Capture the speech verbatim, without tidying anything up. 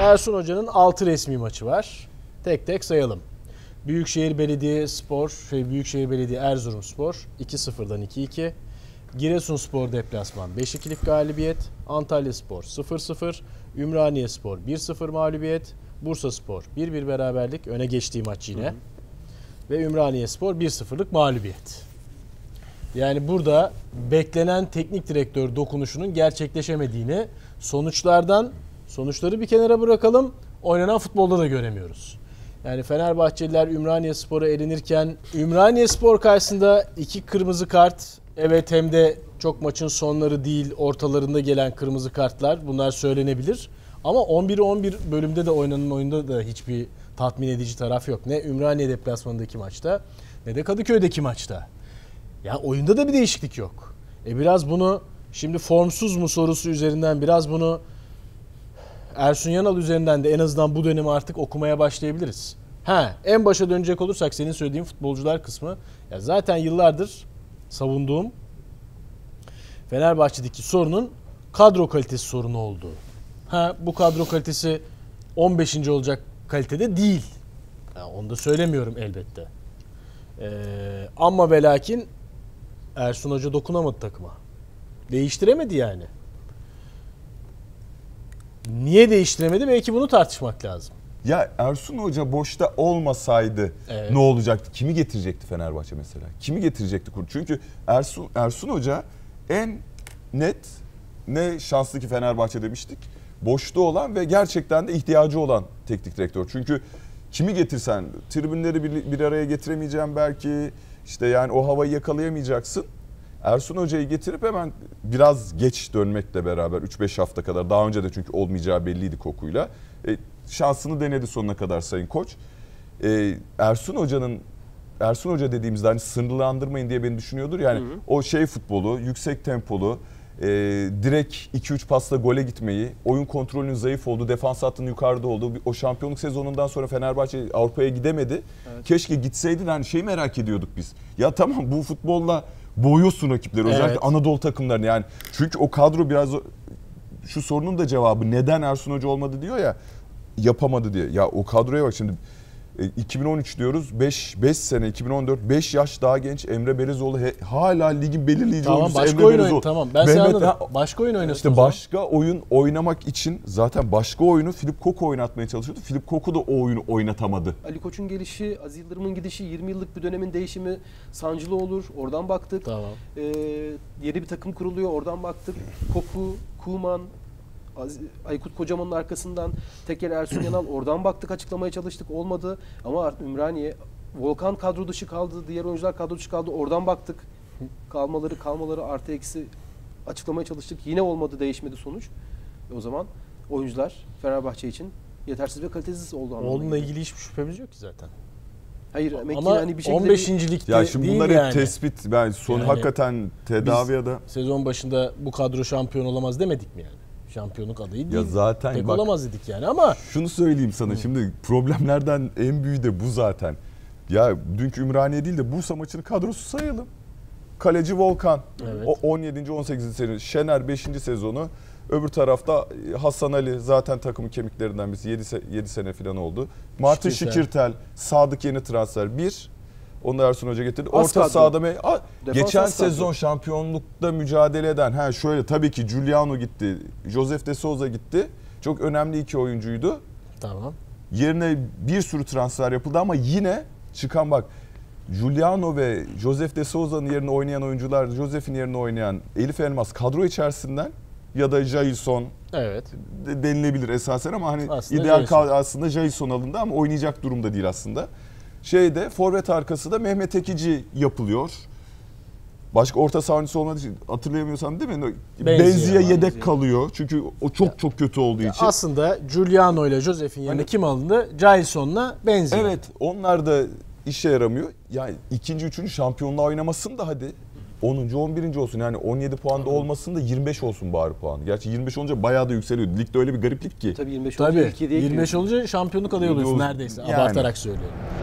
Ersun Hoca'nın altı resmi maçı var. Tek tek sayalım. Büyükşehir Belediyespor, şey Büyükşehir Belediye Erzurumspor iki sıfırdan iki iki. Giresunspor deplasman beş ikilik galibiyet. Antalyaspor sıfır sıfır. Ümraniyespor bir sıfır mağlubiyet. Bursaspor bir bir beraberlik, öne geçtiği maç yine. Hı hı. Ve Ümraniyespor bir sıfırlık mağlubiyet. Yani burada beklenen teknik direktör dokunuşunun gerçekleşemediğini, sonuçlardan sonuçları bir kenara bırakalım, oynanan futbolda da göremiyoruz. Yani Fenerbahçeliler Ümraniyespor'a elenirken Ümraniyespor karşısında iki kırmızı kart, evet, hem de çok maçın sonları değil ortalarında gelen kırmızı kartlar, bunlar söylenebilir. Ama on bir on bir bölümde de oynanan oyunda da hiçbir tatmin edici taraf yok. Ne Ümraniye deplasmanındaki maçta ne de Kadıköy'deki maçta. Ya oyunda da bir değişiklik yok. E biraz bunu şimdi formsuz mu sorusu üzerinden, biraz bunu Ersun Yanal üzerinden de en azından bu dönemi artık okumaya başlayabiliriz. Ha, en başa dönecek olursak senin söylediğin futbolcular kısmı, ya zaten yıllardır savunduğum Fenerbahçe'deki sorunun kadro kalitesi sorunu olduğu. Ha, bu kadro kalitesi on beşinci olacak kalitede değil. Ya onu da söylemiyorum elbette. Ee, ama ve lakin Ersun Hoca dokunamadı takıma. Değiştiremedi yani. Niye değiştiremedi? Belki bunu tartışmak lazım. Ya Ersun Hoca boşta olmasaydı evet, ne olacaktı? Kimi getirecekti Fenerbahçe mesela? Kimi getirecekti? Çünkü Ersun, Ersun Hoca en net, ne şanslı ki Fenerbahçe demiştik, boşta olan ve gerçekten de ihtiyacı olan teknik direktör. Çünkü kimi getirsen tribünleri bir, bir araya getiremeyeceğim belki, işte yani o havayı yakalayamayacaksın. Ersun Hoca'yı getirip hemen biraz geç dönmekle beraber üç beş hafta kadar, daha önce de çünkü olmayacağı belliydi kokuyla. E, şansını denedi sonuna kadar Sayın Koç. E, Ersun Hoca'nın Ersun Hoca dediğimizde hani sınırlandırmayın diye beni düşünüyordur. Yani hı hı. o şey futbolu, yüksek tempolu, e, direkt iki üç pasla gole gitmeyi, oyun kontrolünün zayıf olduğu, defans hattının yukarıda olduğu, o şampiyonluk sezonundan sonra Fenerbahçe Avrupa'ya gidemedi. Evet. Keşke gitseydi, hani şeyi merak ediyorduk biz. Ya tamam, bu futbolla boğuyorsun rakipleri, özellikle evet, Anadolu takımlarını yani. Çünkü o kadro biraz, şu sorunun da cevabı neden Ersun Hoca olmadı diyor ya, yapamadı diye. Ya o kadroya bak şimdi, iki bin on üç diyoruz, beş sene, iki bin on dört, beş yaş daha genç Emre Belezoğlu, he, hala ligin belirleyici tamam, oyuncusu başka Emre oyun Belezoğlu. Oyun, tamam ben Mehmet, anladım. Ha, başka oyun oynasın. İşte başka oyun oynamak için zaten başka oyunu Filip Koku oynatmaya çalışıyordu. Filip Koku da o oyunu oynatamadı. Ali Koç'un gelişi, Aziz Yıldırım'ın gidişi, yirmi yıllık bir dönemin değişimi sancılı olur. Oradan baktık. Tamam. Ee, yeni bir takım kuruluyor. Oradan baktık. Koku, Kuman, Aykut Kocaman'ın arkasından tekel Ersun Yanal, oradan baktık, açıklamaya çalıştık, olmadı. Ama Ümraniye, Volkan kadro dışı kaldı, diğer oyuncular kadro dışı kaldı, oradan baktık. Kalmaları kalmaları artı eksi açıklamaya çalıştık, yine olmadı, değişmedi sonuç. E o zaman oyuncular Fenerbahçe için yetersiz ve kalitesiz oldu anlamına. Onunla ilgili hiçbir şüphemiz yok ki zaten. Hayır, ama hani bir on beşinci ligde ya şimdi değil bunlar yani. Hep tespit, ben son yani hakikaten tedavi ya da sezon başında bu kadro şampiyon olamaz demedik mi yani? Şampiyonluk adayı değil. Ya zaten pek bak, olamaz dedik yani ama şunu söyleyeyim sana, hı, şimdi problemlerden en büyüğü de bu zaten. Ya dünkü Ümraniye değil de Bursa maçının kadrosu sayalım. Kaleci Volkan, evet, o on yedinci on sekizinci sene, Şener beşinci sezonu. Öbür tarafta Hasan Ali, zaten takımın kemiklerinden birisi, yedi sene falan oldu. Martin Şikirtel, Şikirtel Sadık yeni transfer bir. Onu da Ersun Hoca getirdi. Az Orta kadro. sahada mı? Geçen sezon kadro. şampiyonlukta mücadele eden, ha şöyle tabii ki Giuliano gitti, Josef de Souza gitti. Çok önemli iki oyuncuydu. Tamam. Yerine bir sürü transfer yapıldı ama yine çıkan, bak, Giuliano ve Josef de Souza'nın yerine oynayan oyuncular, Josef'in yerine oynayan Elif Elmas kadro içerisinden ya da Jailson, evet, denilebilir esasen ama hani aslında ideal Jailson. aslında Jailson alındı ama oynayacak durumda değil aslında. Şeyde forvet arkası da Mehmet Ekici yapılıyor. Başka orta saha oyuncusu olmadığı için hatırlayamıyorsam değil mi? Benziye yedek benziyor. kalıyor. Çünkü o çok ya, çok kötü olduğu için. Aslında Giuliano ile Josef'in yerine hani, kim alındı? Jailson'la benziyor. Evet, onlar da işe yaramıyor. Yani ikinci, üçüncü şampiyonluğa oynamasın da hadi onuncu on birinci olsun. Yani on yedi puanda olmasın da yirmi beş olsun bari puanı. Gerçi yirmi beş olunca bayağı da yükseliyor. Ligde öyle bir gariplik ki. Tabii yirmi beş Tabii, olunca, yirmi beş olunca şampiyonluk adayı oluyorsun neredeyse. Yani. Abartarak söylüyorum.